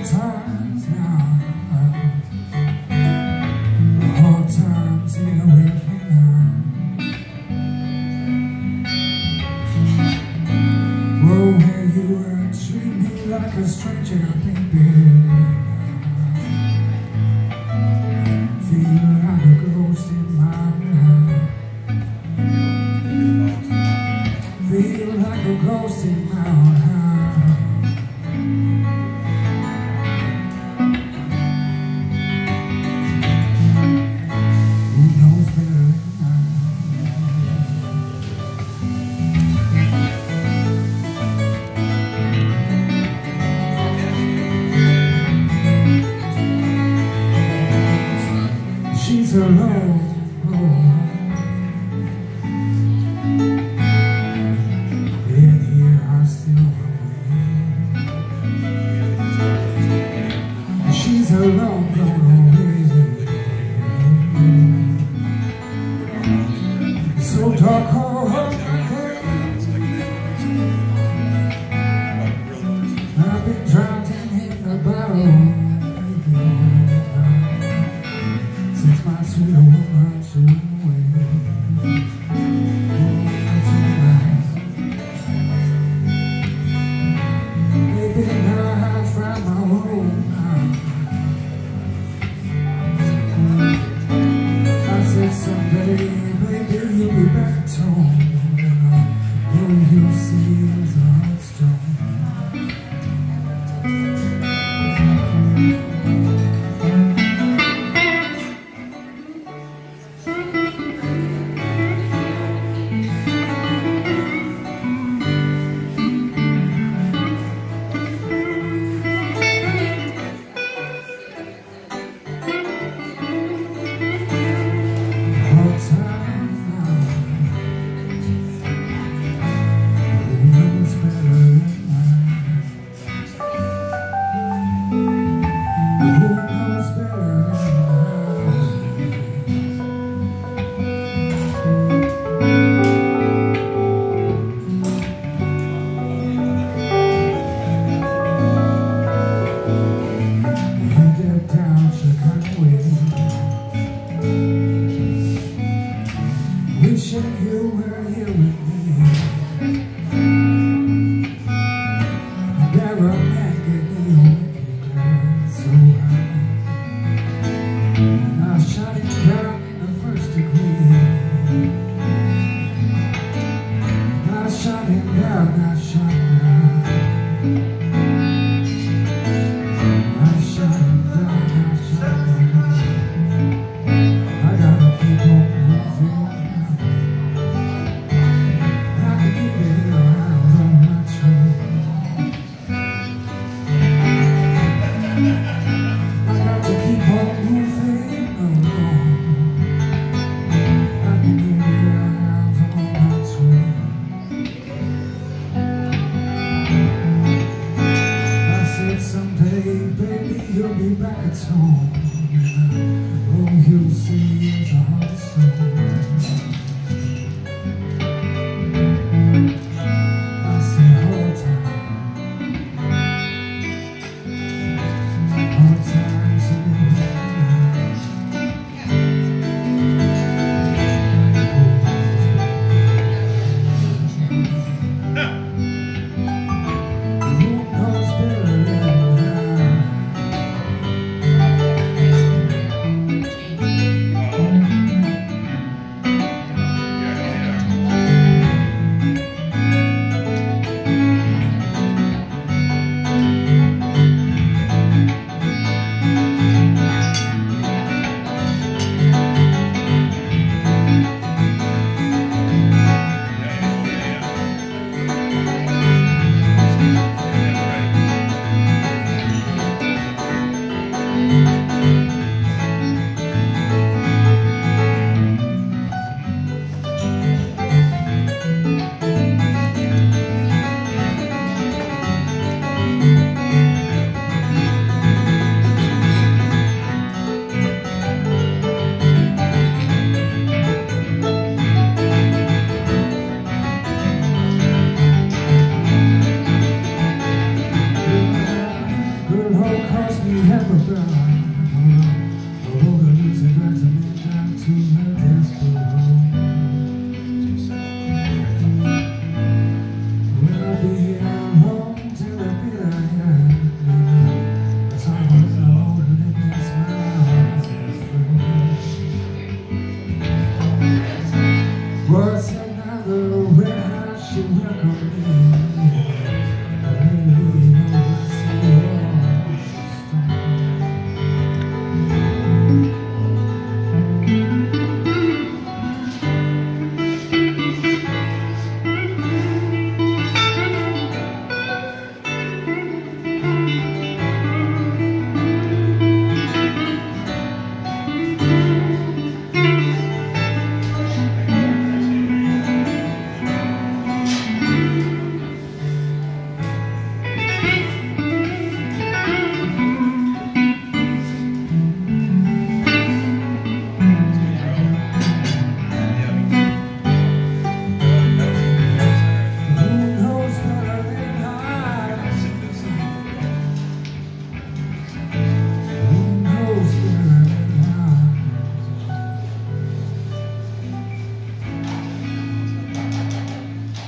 times now, the hard times here with me now. Oh, where you were, treat me like a stranger, baby. Feel like a ghost in my mind. Feel like a ghost in my mind. She's alone, in here I still away. She's alone, gone away. So dark all my days. I've been drowned in the bottle. Since my sweet woman took away, maybe now I found my home. I said someday, baby, you'll be back at home, and all you'll see is a heart stone. Wishing you were here with me. Never man get me wicked so high. I shot it down in the first degree. I shot him down, I shot him down. I shot him down, I shot him down. I gotta keep on moving. Baby, you'll be back at home. All you'll see is a heart stone. I say hard times in the night. Who knows better than I?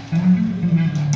Thank